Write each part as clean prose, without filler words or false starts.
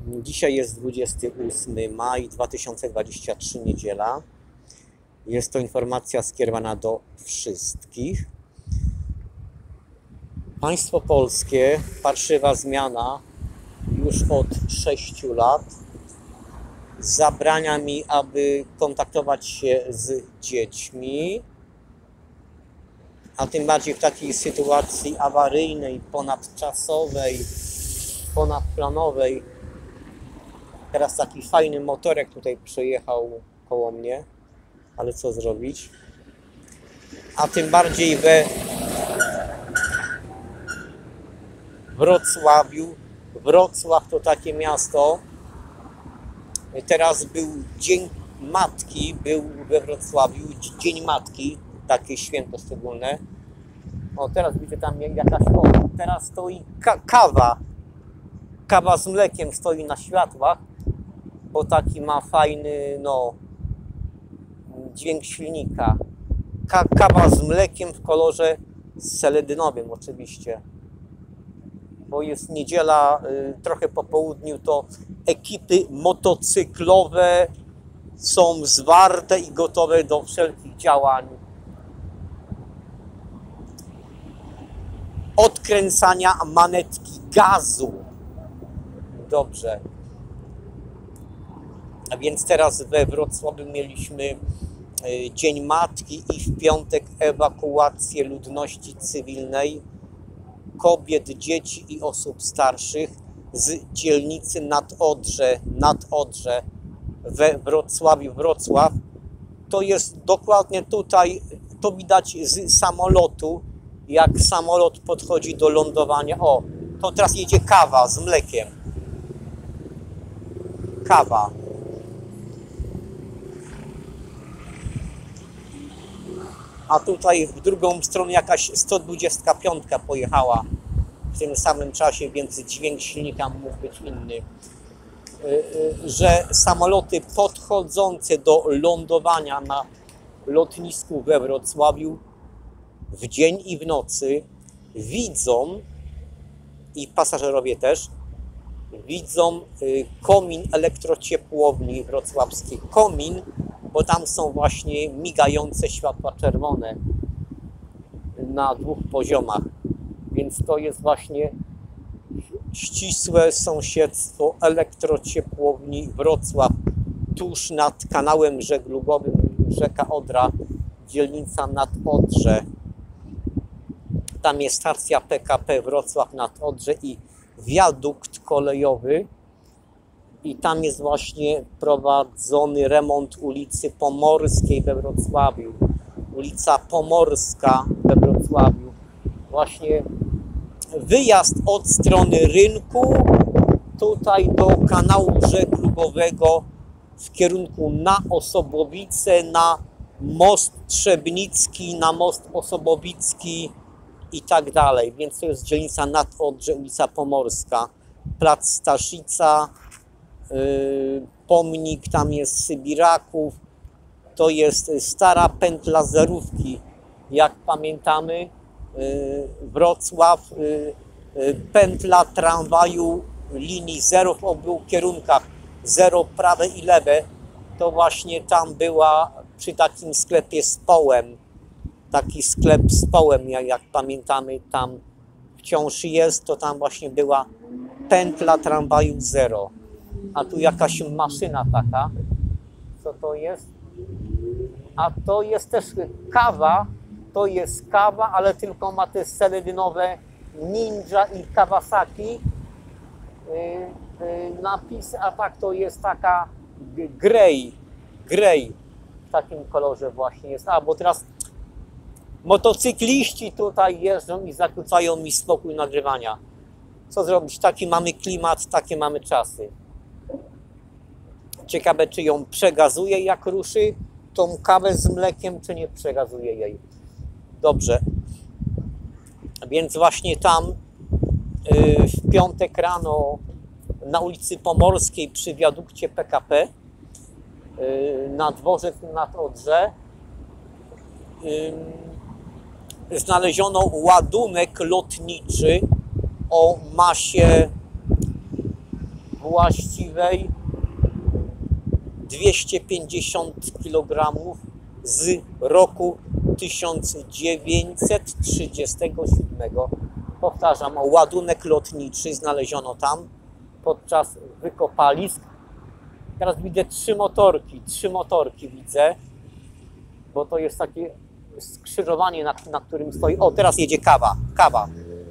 Dzisiaj jest 28 maj 2023, niedziela. Jest to informacja skierowana do wszystkich. Państwo polskie, parszywa zmiana, już od 6 lat zabrania mi, aby kontaktować się z dziećmi, a tym bardziej w takiej sytuacji awaryjnej, ponadczasowej, ponadplanowej. Teraz taki fajny motorek tutaj przejechał koło mnie, ale co zrobić? A tym bardziej we Wrocławiu. Wrocław to takie miasto. Teraz był Dzień Matki, był we Wrocławiu, Dzień Matki, takie święto szczególne. O, teraz widzę tam jakaś, teraz stoi kawa z mlekiem stoi na światłach, bo taki ma fajny, dźwięk silnika. Kawa z mlekiem w kolorze seledynowym oczywiście. Bo jest niedziela, trochę po południu, to ekipy motocyklowe są zwarte i gotowe do wszelkich działań. Odkręcania manetki gazu. Dobrze. A więc teraz we Wrocławiu mieliśmy Dzień Matki i w piątek ewakuację ludności cywilnej, kobiet, dzieci i osób starszych z dzielnicy Nadodrze we Wrocławiu. Wrocław to jest dokładnie tutaj, to widać z samolotu, jak samolot podchodzi do lądowania. O, to teraz jedzie kawa z mlekiem. Kawa. A tutaj w drugą stronę jakaś 125 pojechała w tym samym czasie, więc dźwięk silnika mógł być inny. Że samoloty podchodzące do lądowania na lotnisku we Wrocławiu w dzień i w nocy widzą, i pasażerowie też, widzą komin elektrociepłowni wrocławskiej. Komin, bo tam są właśnie migające światła czerwone na 2 poziomach. Więc to jest właśnie ścisłe sąsiedztwo elektrociepłowni Wrocław, tuż nad kanałem żeglugowym rzeka Odra, dzielnica Nadodrze. Tam jest stacja PKP Wrocław Nadodrze i wiadukt kolejowy. I tam jest właśnie prowadzony remont ulicy Pomorskiej we Wrocławiu. Ulica Pomorska we Wrocławiu. Właśnie wyjazd od strony rynku tutaj do kanału żeglugowego w kierunku na Osobowice, na most Trzebnicki, na most Osobowicki i tak dalej. Więc to jest dzielnica Nadodrze, ulica Pomorska, plac Staszica, pomnik, tam jest Sybiraków, to jest stara pętla zerówki, jak pamiętamy, Wrocław, pętla tramwaju linii 0 w obu kierunkach, 0 prawe i lewe, to właśnie tam była przy takim sklepie z Połem, taki sklep z Połem, jak pamiętamy, tam wciąż jest, to tam właśnie była pętla tramwaju 0. A tu jakaś maszyna taka. Co to jest? A to jest też kawa. To jest kawa, ale tylko ma te seledynowe Ninja i Kawasaki napisy, a tak to jest taka grey w takim kolorze właśnie jest. A, bo teraz motocykliści tutaj jeżdżą i zakłócają mi spokój nagrywania. Co zrobić? Taki mamy klimat, takie mamy czasy. Ciekawe, czy ją przegazuje, jak ruszy tą kawę z mlekiem, czy nie przegazuje jej. Dobrze. Więc właśnie tam w piątek rano na ulicy Pomorskiej przy wiadukcie PKP na dworzec Nadodrze znaleziono ładunek lotniczy o masie właściwej 250 kg z roku 1937. Powtarzam, ładunek lotniczy znaleziono tam podczas wykopalisk. Teraz widzę trzy motorki widzę, bo to jest takie skrzyżowanie, na którym stoi. O, teraz jedzie kawa.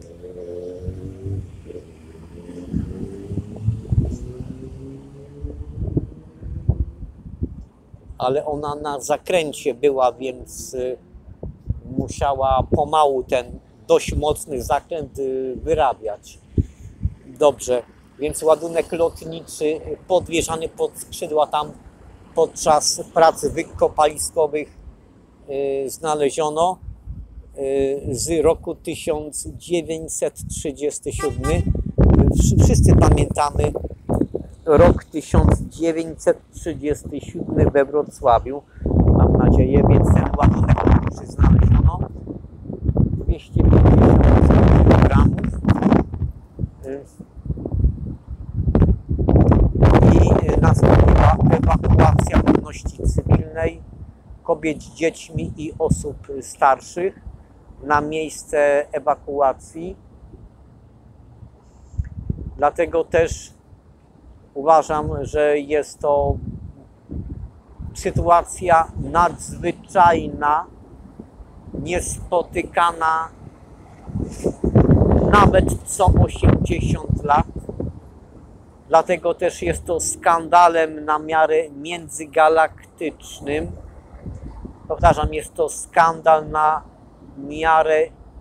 Ale ona na zakręcie była, więc musiała pomału ten dość mocny zakręt wyrabiać. Dobrze, więc ładunek lotniczy podwieszany pod skrzydła tam podczas prac wykopaliskowych znaleziono z roku 1937. Wszyscy pamiętamy rok 1937 we Wrocławiu, mam nadzieję, więc ten ładunek lotniczy znaleziono 250 kg i nastąpiła ewakuacja ludności cywilnej, kobiet z dziećmi i osób starszych na miejsce ewakuacji. Dlatego też uważam, że jest to sytuacja nadzwyczajna, niespotykana nawet co 80 lat. Dlatego też jest to skandalem na miarę międzygalaktycznym. Powtarzam, jest to skandal na miarę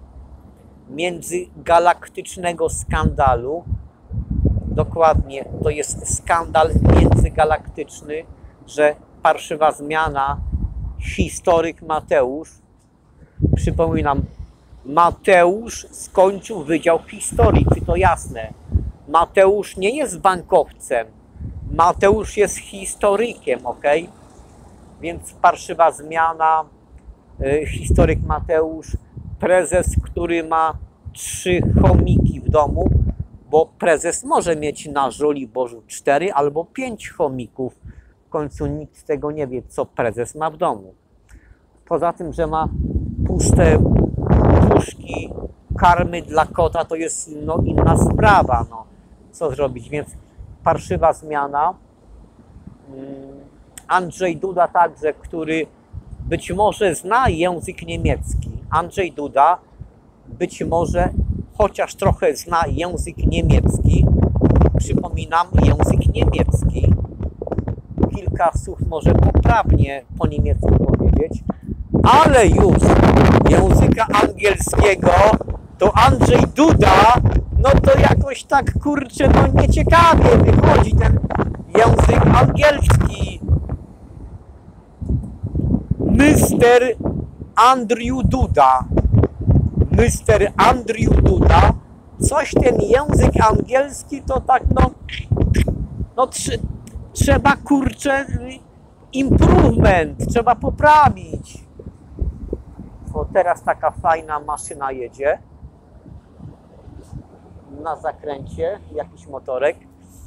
międzygalaktycznego skandalu. Dokładnie, to jest skandal międzygalaktyczny, że parszywa zmiana, historyk Mateusz, przypominam, Mateusz skończył Wydział Historii, czy to jasne? Mateusz nie jest bankowcem, Mateusz jest historykiem, ok? Więc parszywa zmiana, historyk Mateusz, prezes, który ma 3 chomiki w domu, bo prezes może mieć na Żoliborzu 4 albo 5 chomików. W końcu nikt tego nie wie, co prezes ma w domu. Poza tym, że ma puste puszki karmy dla kota, to jest inna sprawa. Co zrobić? Więc parszywa zmiana. Andrzej Duda także, który być może zna język niemiecki. Andrzej Duda być może chociaż trochę zna język niemiecki. Przypominam, język niemiecki. Kilka słów może poprawnie po niemiecku powiedzieć, ale już języka angielskiego to Andrzej Duda, to jakoś tak, kurczę, nieciekawie wychodzi ten język angielski. Mr. Andrew Duda. Mr. Andrew Duda. Coś ten język angielski to tak, trzeba, kurczę, improvement, trzeba poprawić. O, teraz taka fajna maszyna jedzie na zakręcie, jakiś motorek.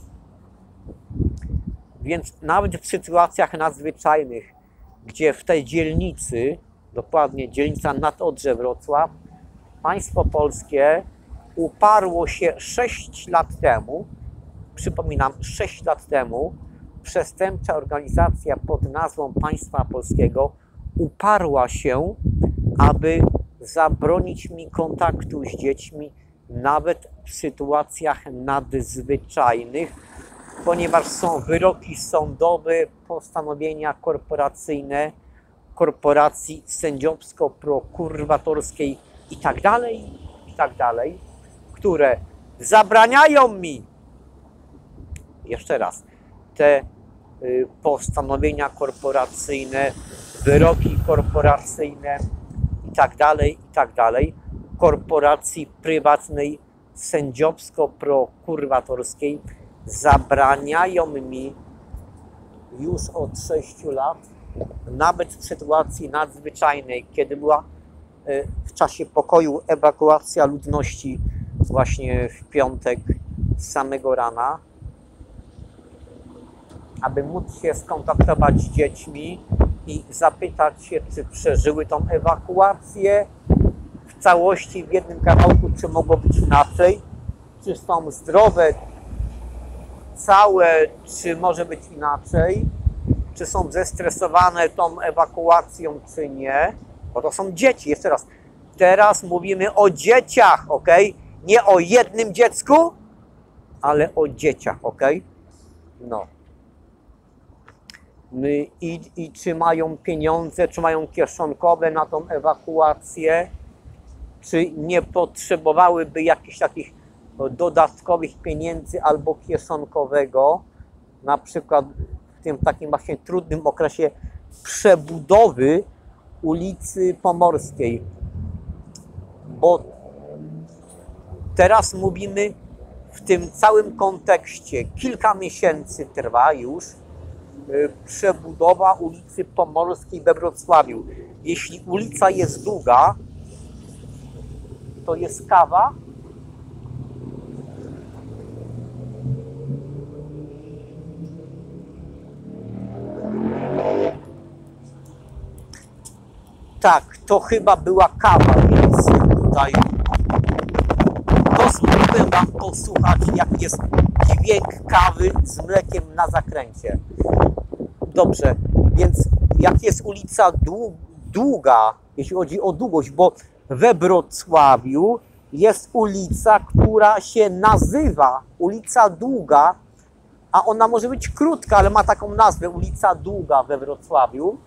Więc nawet w sytuacjach nadzwyczajnych, gdzie w tej dzielnicy, dokładnie dzielnica Nadodrze Wrocław, państwo polskie uparło się 6 lat temu, przypominam, 6 lat temu, przestępcza organizacja pod nazwą Państwa Polskiego uparła się, aby zabronić mi kontaktu z dziećmi nawet w sytuacjach nadzwyczajnych, ponieważ są wyroki sądowe, postanowienia korporacyjne, korporacji sędziowsko-prokuratorskiej i tak dalej, które zabraniają mi, jeszcze raz, te postanowienia korporacyjne, wyroki korporacyjne i tak dalej, korporacji prywatnej sędziowsko-prokuratorskiej zabraniają mi już od 6 lat, nawet w sytuacji nadzwyczajnej, kiedy była w czasie pokoju ewakuacja ludności właśnie w piątek z samego rana, aby móc się skontaktować z dziećmi i zapytać się, czy przeżyły tą ewakuację w całości, w jednym kawałku, czy mogło być inaczej, czy są zdrowe, całe, czy może być inaczej, czy są zestresowane tą ewakuacją, czy nie, bo to są dzieci. Jeszcze raz, teraz mówimy o dzieciach, ok? Nie o jednym dziecku, ale o dzieciach, ok? No. I czy mają pieniądze, czy mają kieszonkowe na tą ewakuację, czy nie potrzebowałyby jakichś takich dodatkowych pieniędzy albo kieszonkowego, na przykład w tym takim właśnie trudnym okresie przebudowy ulicy Pomorskiej. Bo teraz mówimy w tym całym kontekście, kilka miesięcy trwa już przebudowa ulicy Pomorskiej we Wrocławiu. Jeśli ulica jest długa, to jest kawa. Tak, to chyba była kawa, więc tutaj pozwolę wam posłuchać, jak jest dźwięk kawy z mlekiem na zakręcie. Dobrze, więc jak jest ulica długa, jeśli chodzi o długość, bo we Wrocławiu jest ulica, która się nazywa ulica Długa, a ona może być krótka, ale ma taką nazwę, ulica Długa we Wrocławiu.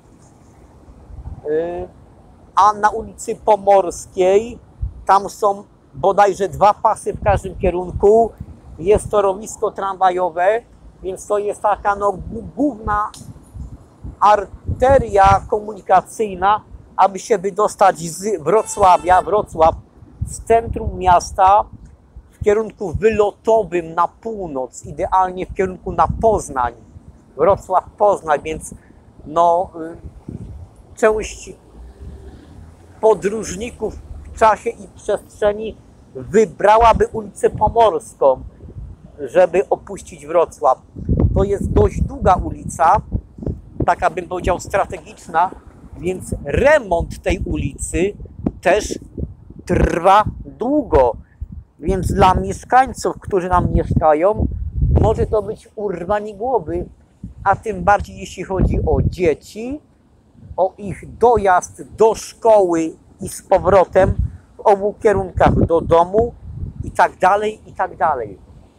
A na ulicy Pomorskiej tam są bodajże 2 pasy w każdym kierunku, jest torowisko tramwajowe, więc to jest taka główna arteria komunikacyjna, aby się wydostać z Wrocław, z centrum miasta w kierunku wylotowym na północ, idealnie w kierunku na Poznań, Wrocław-Poznań, więc no, część podróżników w czasie i przestrzeni wybrałaby ulicę Pomorską, żeby opuścić Wrocław. To jest dość długa ulica, taka bym powiedział strategiczna, więc remont tej ulicy też trwa długo. Więc dla mieszkańców, którzy nam mieszkają, może to być urwanie głowy, a tym bardziej jeśli chodzi o dzieci, o ich dojazd do szkoły i z powrotem w obu kierunkach do domu i tak dalej, i tak dalej.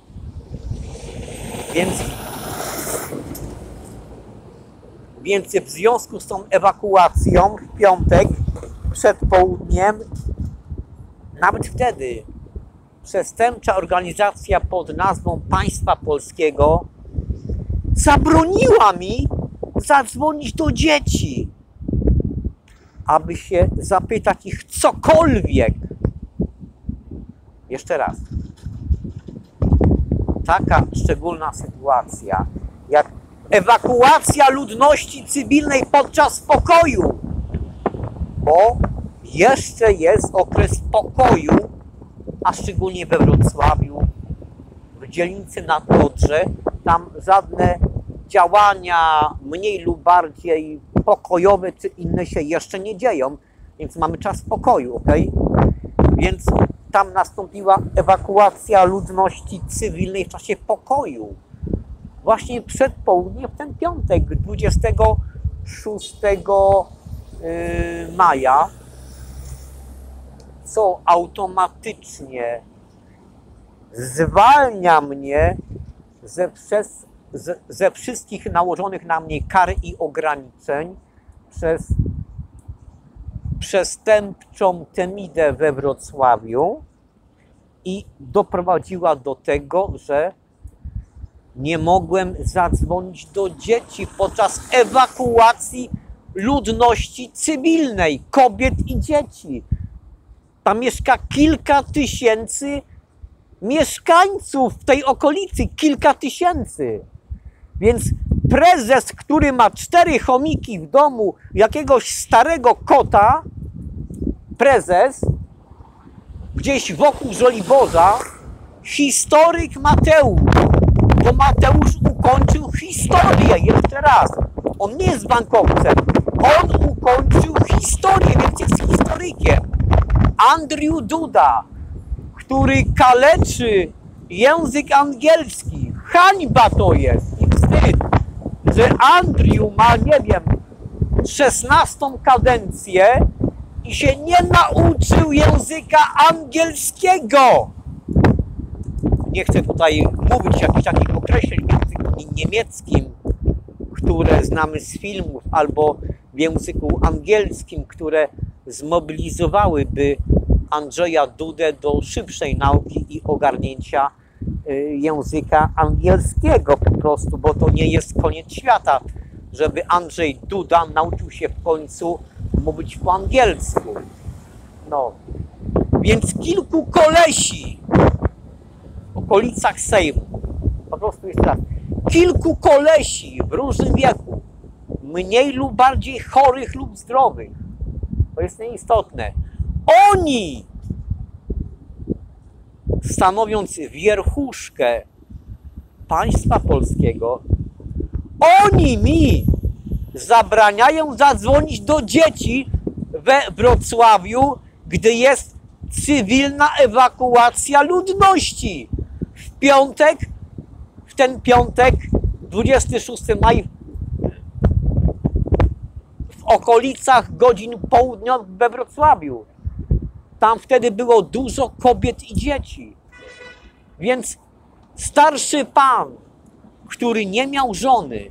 Więc w związku z tą ewakuacją w piątek przed południem, nawet wtedy przestępcza organizacja pod nazwą Państwa Polskiego zabroniła mi zadzwonić do dzieci, aby się zapytać ich cokolwiek. Jeszcze raz. Taka szczególna sytuacja, jak ewakuacja ludności cywilnej podczas pokoju, bo jeszcze jest okres pokoju, a szczególnie we Wrocławiu, w dzielnicy nad Odrze, tam żadne działania mniej lub bardziej pokojowe czy inne się jeszcze nie dzieją, więc mamy czas pokoju, ok? Więc tam nastąpiła ewakuacja ludności cywilnej w czasie pokoju. Właśnie przed południem, w ten piątek, 26 maja, co automatycznie zwalnia mnie ze wszystkich nałożonych na mnie kar i ograniczeń przez przestępczą Temidę we Wrocławiu i doprowadziła do tego, że nie mogłem zadzwonić do dzieci podczas ewakuacji ludności cywilnej, kobiet i dzieci. Tam mieszka kilka tysięcy mieszkańców w tej okolicy, kilka tysięcy. Więc prezes, który ma 4 chomiki w domu, jakiegoś starego kota, prezes, gdzieś wokół Żoliborza, historyk Mateusz, to Mateusz ukończył historię, jeszcze raz. On nie jest bankowcem, on ukończył historię, więc jest historykiem. Andrzej Duda, który kaleczy język angielski, hańba to jest i wstyd, że Andrzej ma, nie wiem, 16. kadencję i się nie nauczył języka angielskiego. Nie chcę tutaj mówić jakichś takich określeń w języku niemieckim, które znamy z filmów, albo w języku angielskim, które zmobilizowałyby Andrzeja Dudę do szybszej nauki i ogarnięcia języka angielskiego po prostu, bo to nie jest koniec świata, żeby Andrzej Duda nauczył się w końcu mówić po angielsku. No, więc kilku kolesi w okolicach Sejmu, po prostu jest tak, kilku kolesi w różnym wieku, mniej lub bardziej chorych lub zdrowych, to jest nieistotne, oni, stanowiąc wierchuszkę państwa polskiego, oni mi zabraniają zadzwonić do dzieci we Wrocławiu, gdy jest cywilna ewakuacja ludności. W ten piątek, 26 maja, w okolicach godzin południowych we Wrocławiu. Tam wtedy było dużo kobiet i dzieci. Więc starszy pan, który nie miał żony,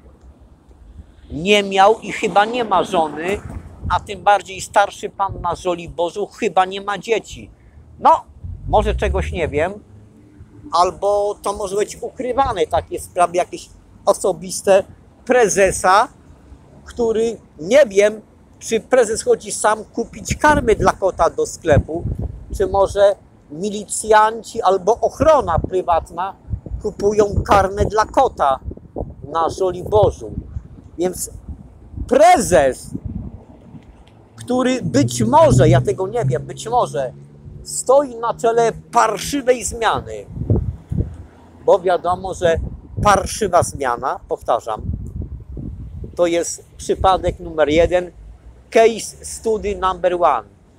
nie miał i chyba nie ma żony, a tym bardziej starszy pan na Żoliborzu chyba nie ma dzieci. No, może czegoś nie wiem, albo to może być ukrywane, takie sprawy jakieś osobiste prezesa, który nie wiem, czy prezes chodzi sam kupić karmy dla kota do sklepu, czy może milicjanci albo ochrona prywatna kupują karmę dla kota na Żoliborzu. Więc prezes, który być może, ja tego nie wiem, być może stoi na czele parszywej zmiany, bo wiadomo, że parszywa zmiana, powtarzam, to jest przypadek numer 1, case study number 1,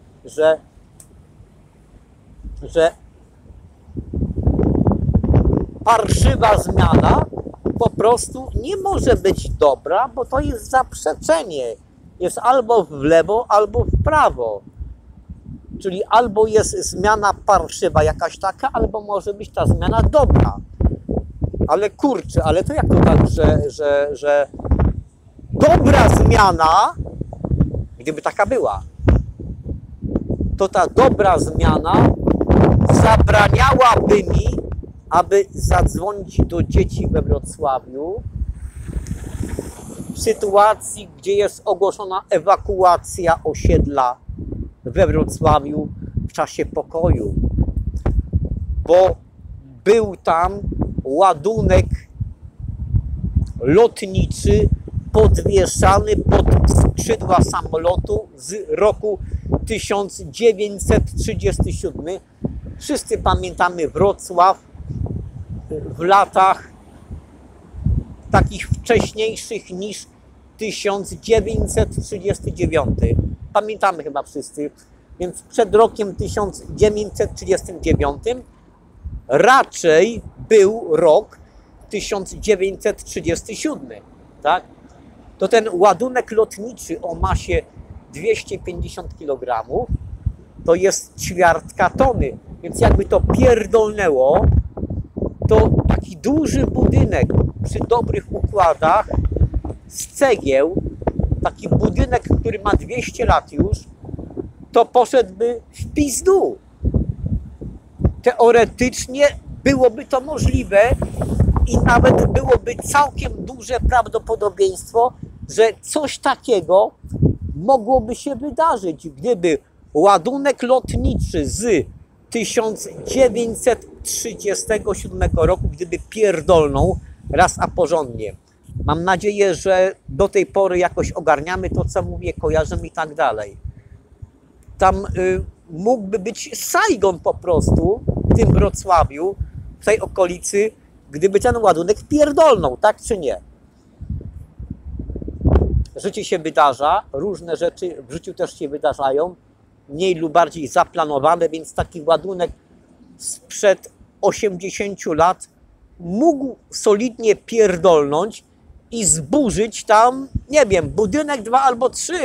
że parszywa zmiana po prostu nie może być dobra, bo to jest zaprzeczenie. Jest albo w lewo, albo w prawo. Czyli albo jest zmiana parszywa jakaś taka, albo może być ta zmiana dobra. Ale kurczę, ale to jak to tak, że dobra zmiana, gdyby taka była, to ta dobra zmiana zabraniałaby mi, aby zadzwonić do dzieci we Wrocławiu w sytuacji, gdzie jest ogłoszona ewakuacja osiedla we Wrocławiu w czasie pokoju, bo był tam ładunek lotniczy podwieszany pod skrzydła samolotu z roku 1937. Wszyscy pamiętamy Wrocław w latach takich wcześniejszych niż 1939. Pamiętamy chyba wszyscy. Więc przed rokiem 1939 raczej był rok 1937. Tak? To ten ładunek lotniczy o masie 250 kg to jest ćwiartka tony. Więc jakby to pierdolnęło, to taki duży budynek przy dobrych układach z cegieł, taki budynek, który ma 200 lat już, to poszedłby w pizdu. Teoretycznie byłoby to możliwe i nawet byłoby całkiem duże prawdopodobieństwo, że coś takiego mogłoby się wydarzyć, gdyby ładunek lotniczy z 1937 roku, gdyby pierdolnął raz a porządnie. Mam nadzieję, że do tej pory jakoś ogarniamy to, co mówię, kojarzymy i tak dalej. Tam mógłby być Saigon po prostu w tym Wrocławiu, w tej okolicy, gdyby ten ładunek pierdolnął, tak czy nie? Życie się wydarza, różne rzeczy w życiu też się wydarzają, mniej lub bardziej zaplanowane, więc taki ładunek sprzed 80 lat mógł solidnie pierdolnąć i zburzyć tam, nie wiem, budynek 2 albo 3.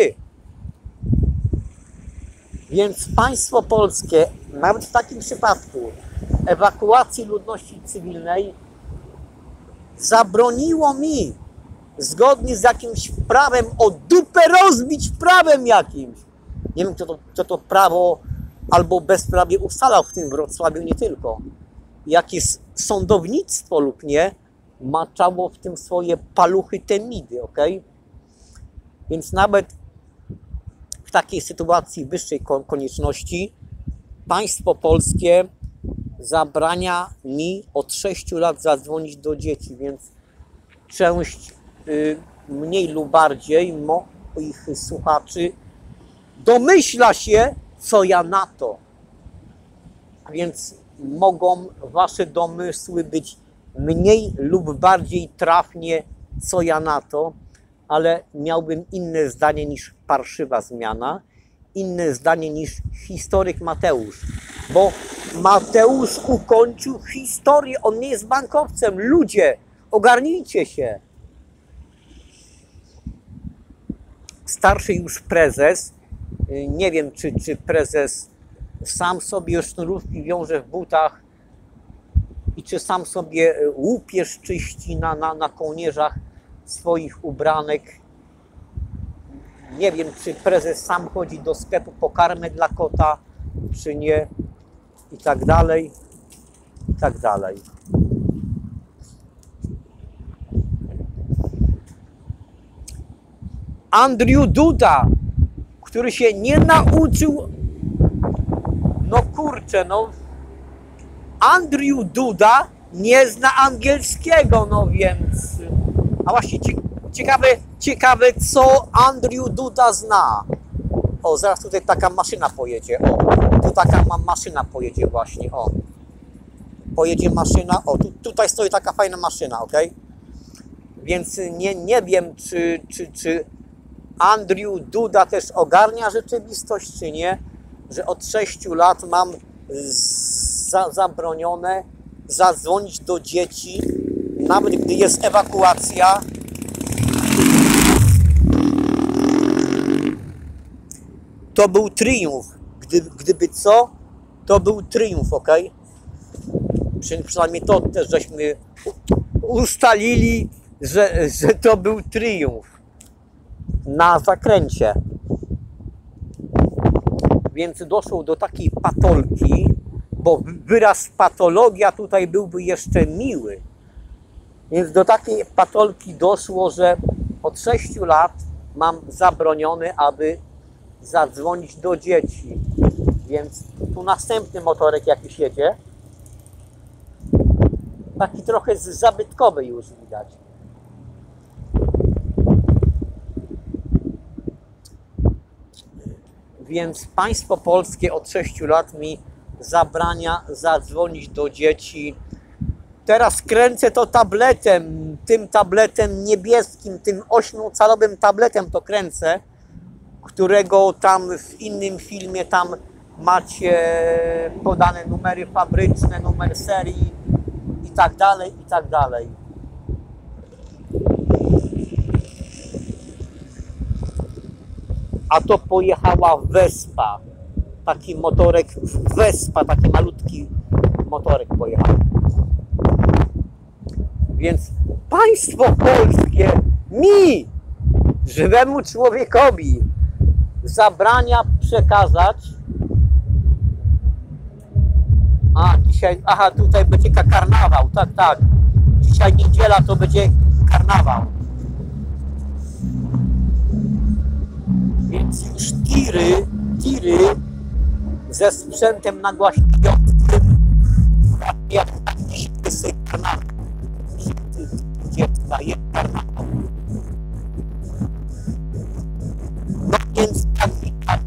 Więc państwo polskie, nawet w takim przypadku ewakuacji ludności cywilnej, zabroniło mi, zgodnie z jakimś prawem, o dupę rozbić prawem jakimś. Nie wiem, kto to prawo albo bezprawie ustalał w tym Wrocławiu, nie tylko. Jakie sądownictwo lub nie, maczało w tym swoje paluchy temidy, ok? Więc nawet w takiej sytuacji wyższej konieczności państwo polskie zabrania mi od 6 lat zadzwonić do dzieci, więc część mniej lub bardziej moich słuchaczy domyśla się, co ja na to. Więc mogą wasze domysły być mniej lub bardziej trafnie, co ja na to, ale miałbym inne zdanie niż parszywa zmiana, inne zdanie niż historyk Mateusz, bo Mateusz ukończył historię, on nie jest bankowcem. Ludzie, ogarnijcie się. Starszy już prezes, nie wiem czy prezes sam sobie sznurówki wiąże w butach i czy sam sobie łupież czyści na kołnierzach swoich ubranek. Nie wiem, czy prezes sam chodzi do sklepu po karmę dla kota, czy nie, i tak dalej, i tak dalej. Andrzej Duda, który się nie nauczył, no kurczę, no, Andrzej Duda nie zna angielskiego, no więc, a właśnie ciekawe co Andrzej Duda zna. O, zaraz tutaj taka maszyna pojedzie, o, tu taka maszyna pojedzie właśnie, o. Pojedzie maszyna, o, tutaj stoi taka fajna maszyna, ok? Więc nie wiem, czy Andrzej Duda też ogarnia rzeczywistość, czy nie, że od 6 lat mam zabronione zadzwonić do dzieci, nawet gdy jest ewakuacja. To był triumf. Gdyby co, to był triumf, ok? Przynajmniej to też żeśmy ustalili, że to był triumf na zakręcie. Więc doszło do takiej patolki, bo wyraz patologia tutaj byłby jeszcze miły. Więc do takiej patolki doszło, że od 6 lat mam zabronione, aby zadzwonić do dzieci. Więc tu następny motorek jakiś jedzie. Taki trochę zabytkowy już widać. Więc państwo polskie od 6 lat mi zabrania zadzwonić do dzieci. Teraz kręcę to tabletem, tym tabletem niebieskim, tym 8-calowym tabletem to kręcę, którego tam w innym filmie tam macie podane numery fabryczne, numer serii i tak dalej, i tak dalej. A to pojechała Vespa, taki motorek Vespa, taki malutki motorek pojechał. Więc państwo polskie mi, żywemu człowiekowi, zabrania przekazać. A dzisiaj, aha, tutaj będzie karnawał, tak. Dzisiaj niedziela, to będzie karnawał. Więc już tiry ze sprzętem nagłaśniającym, jak taki karnawał. Dziecka jest karnawał. No więc tak i tak.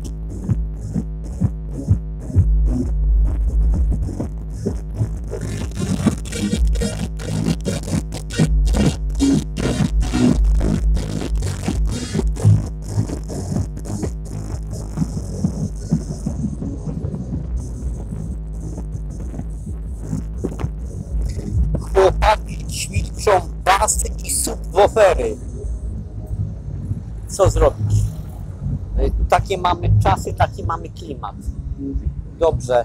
subwoofery. Co zrobić? Takie mamy czasy, taki mamy klimat. Dobrze.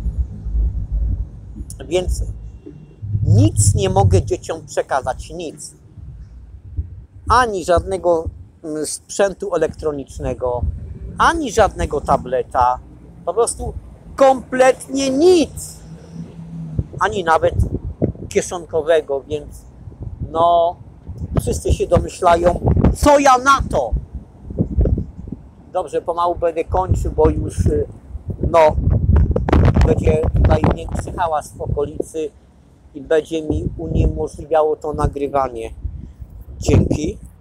Więc nic nie mogę dzieciom przekazać, nic. Ani żadnego sprzętu elektronicznego, ani żadnego tableta. Po prostu kompletnie nic. Ani nawet kieszonkowego, więc no wszyscy się domyślają, co ja na to. Dobrze, pomału będę kończył, bo już no będzie tutaj większy hałas w okolicy i będzie mi uniemożliwiało to nagrywanie. Dzięki.